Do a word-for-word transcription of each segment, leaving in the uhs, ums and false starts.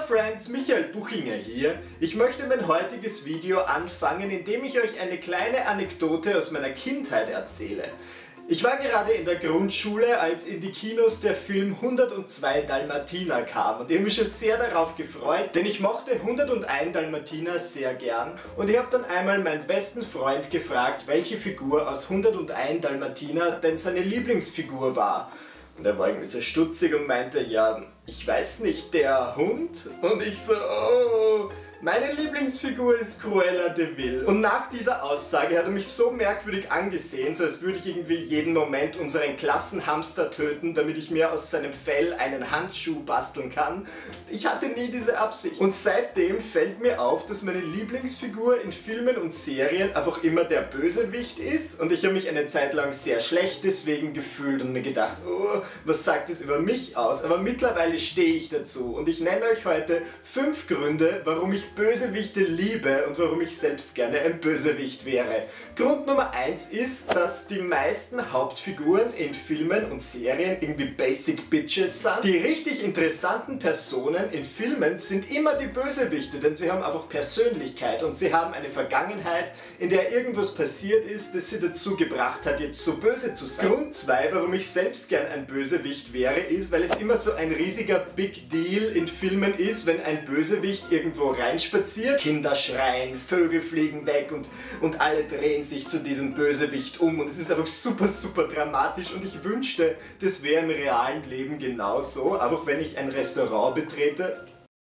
Friends, Michael Buchinger hier. Ich möchte mein heutiges Video anfangen, indem ich euch eine kleine Anekdote aus meiner Kindheit erzähle. Ich war gerade in der Grundschule, als in die Kinos der Film hundertundzwei Dalmatiner kam und ich habe mich schon sehr darauf gefreut, denn ich mochte hundertundeins Dalmatiner sehr gern und ich habe dann einmal meinen besten Freund gefragt, welche Figur aus hundertundeins Dalmatiner denn seine Lieblingsfigur war. Und er war irgendwie so stutzig und meinte, ja, ich weiß nicht, der Hund? Und ich so, oh, meine Lieblingsfigur ist Cruella de Vil. Und nach dieser Aussage hat er mich so merkwürdig angesehen, so als würde ich irgendwie jeden Moment unseren Klassenhamster töten, damit ich mir aus seinem Fell einen Handschuh basteln kann. Ich hatte nie diese Absicht. Und seitdem fällt mir auf, dass meine Lieblingsfigur in Filmen und Serien einfach immer der Bösewicht ist. Und ich habe mich eine Zeit lang sehr schlecht deswegen gefühlt und mir gedacht, oh, was sagt das über mich aus? Aber mittlerweile stehe ich dazu. Und ich nenne euch heute fünf Gründe, warum ich Bösewichte liebe und warum ich selbst gerne ein Bösewicht wäre. Grund Nummer eins ist, dass die meisten Hauptfiguren in Filmen und Serien irgendwie Basic Bitches sind. Die richtig interessanten Personen in Filmen sind immer die Bösewichte, denn sie haben einfach Persönlichkeit und sie haben eine Vergangenheit, in der irgendwas passiert ist, das sie dazu gebracht hat, jetzt so böse zu sein. Grund zwei, warum ich selbst gern ein Bösewicht wäre, ist, weil es immer so ein riesiger Big Deal in Filmen ist, wenn ein Bösewicht irgendwo rein spaziert. Kinder schreien, Vögel fliegen weg und, und alle drehen sich zu diesem Bösewicht um und es ist einfach super, super dramatisch und ich wünschte, das wäre im realen Leben genauso, einfach wenn ich ein Restaurant betrete.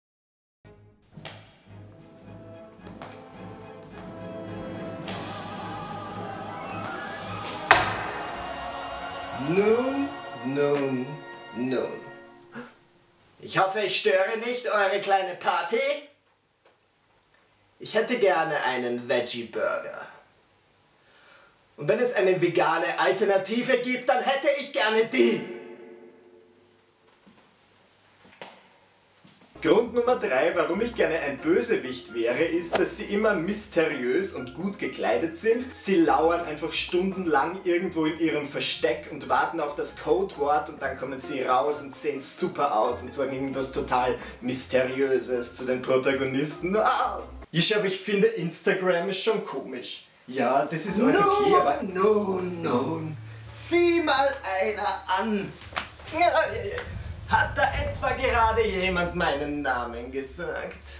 Nun, nun, nun. Ich hoffe, ich störe nicht eure kleine Party. Ich hätte gerne einen Veggie-Burger. Und wenn es eine vegane Alternative gibt, dann hätte ich gerne die. Grund Nummer drei, warum ich gerne ein Bösewicht wäre, ist, dass sie immer mysteriös und gut gekleidet sind. Sie lauern einfach stundenlang irgendwo in ihrem Versteck und warten auf das Codewort und dann kommen sie raus und sehen super aus und sagen irgendwas total Mysteriöses zu den Protagonisten. Ah! Ja, aber ich finde, Instagram ist schon komisch. Ja, das ist alles okay, aber... Nun, nun, sieh mal einer an. Hat da etwa gerade jemand meinen Namen gesagt?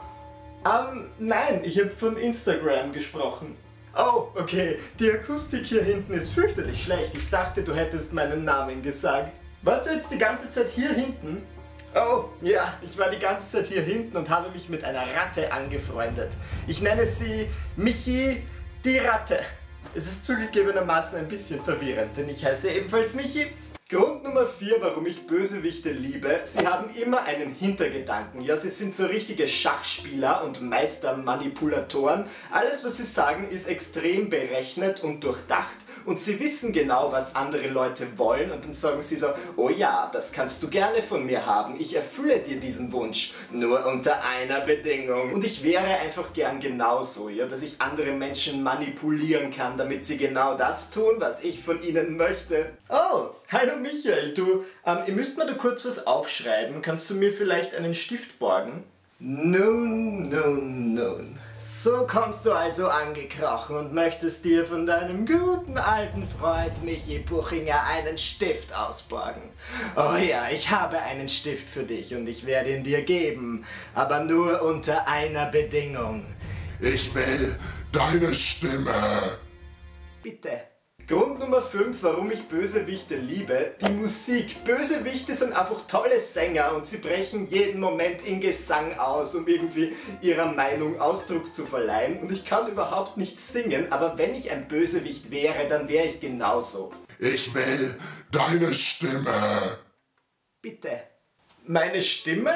Ähm, nein, ich habe von Instagram gesprochen. Oh, okay, die Akustik hier hinten ist fürchterlich schlecht. Ich dachte, du hättest meinen Namen gesagt. Warst du jetzt die ganze Zeit hier hinten? Oh, ja, ich war die ganze Zeit hier hinten und habe mich mit einer Ratte angefreundet. Ich nenne sie Michi die Ratte. Es ist zugegebenermaßen ein bisschen verwirrend, denn ich heiße ebenfalls Michi. Grund Nummer vier, warum ich Bösewichte liebe, sie haben immer einen Hintergedanken. Ja, sie sind so richtige Schachspieler und Meistermanipulatoren. Alles, was sie sagen, ist extrem berechnet und durchdacht und sie wissen genau, was andere Leute wollen und dann sagen sie so, oh ja, das kannst du gerne von mir haben, ich erfülle dir diesen Wunsch, nur unter einer Bedingung. Und ich wäre einfach gern genauso, ja, dass ich andere Menschen manipulieren kann, damit sie genau das tun, was ich von ihnen möchte. Oh, hallo Michael, du, ähm, ihr müsst mir da kurz was aufschreiben. Kannst du mir vielleicht einen Stift borgen? Nun, nun, nun. So kommst du also angekrochen und möchtest dir von deinem guten alten Freund Michi Buchinger einen Stift ausborgen. Oh ja, ich habe einen Stift für dich und ich werde ihn dir geben, aber nur unter einer Bedingung. Ich will deine Stimme. Bitte. Grund Nummer fünf, warum ich Bösewichte liebe, die Musik. Bösewichte sind einfach tolle Sänger und sie brechen jeden Moment in Gesang aus, um irgendwie ihrer Meinung Ausdruck zu verleihen. Und ich kann überhaupt nicht singen, aber wenn ich ein Bösewicht wäre, dann wäre ich genauso. Ich will deine Stimme. Bitte. Meine Stimme?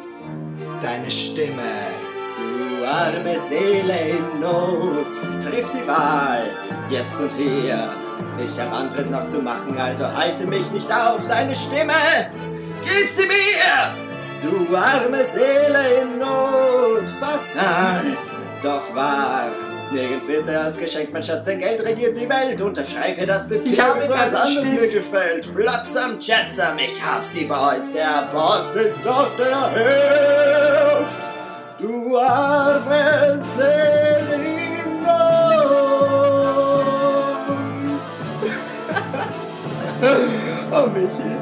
Deine Stimme. Du arme Seele in Not, triff die Wahl, jetzt und hier. Ich hab anderes noch zu machen, also halte mich nicht auf, deine Stimme, gib sie mir! Du arme Seele in Not, fatal, doch wahr. Nirgends wird das geschenkt, mein Schatz, dein Geld regiert die Welt. Unterschreibe das Papier, ich habe was anderes mir gefällt. Flotsam, Jetsam, ich hab's, die Boys, der Boss ist doch der Herr. arme Seele. Oh, Michi.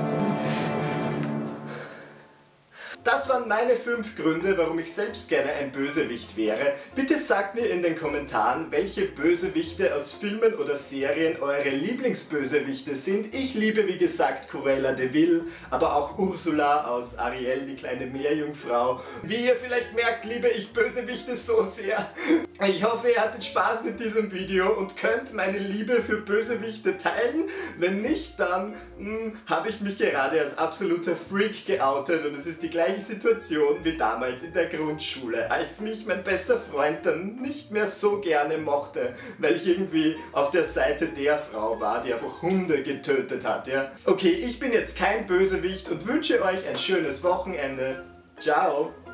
Das waren meine fünf Gründe, warum ich selbst gerne ein Bösewicht wäre. Bitte sagt mir in den Kommentaren, welche Bösewichte aus Filmen oder Serien eure Lieblingsbösewichte sind. Ich liebe, wie gesagt, Cruella de Vil, aber auch Ursula aus Ariel, die kleine Meerjungfrau. Wie ihr vielleicht merkt, liebe ich Bösewichte so sehr. Ich hoffe, ihr hattet Spaß mit diesem Video und könnt meine Liebe für Bösewichte teilen. Wenn nicht, dann habe ich mich gerade als absoluter Freak geoutet und es ist die gleiche Situation wie damals in der Grundschule, als mich mein bester Freund dann nicht mehr so gerne mochte, weil ich irgendwie auf der Seite der Frau war, die einfach Hunde getötet hat, ja. Okay, ich bin jetzt kein Bösewicht und wünsche euch ein schönes Wochenende. Ciao!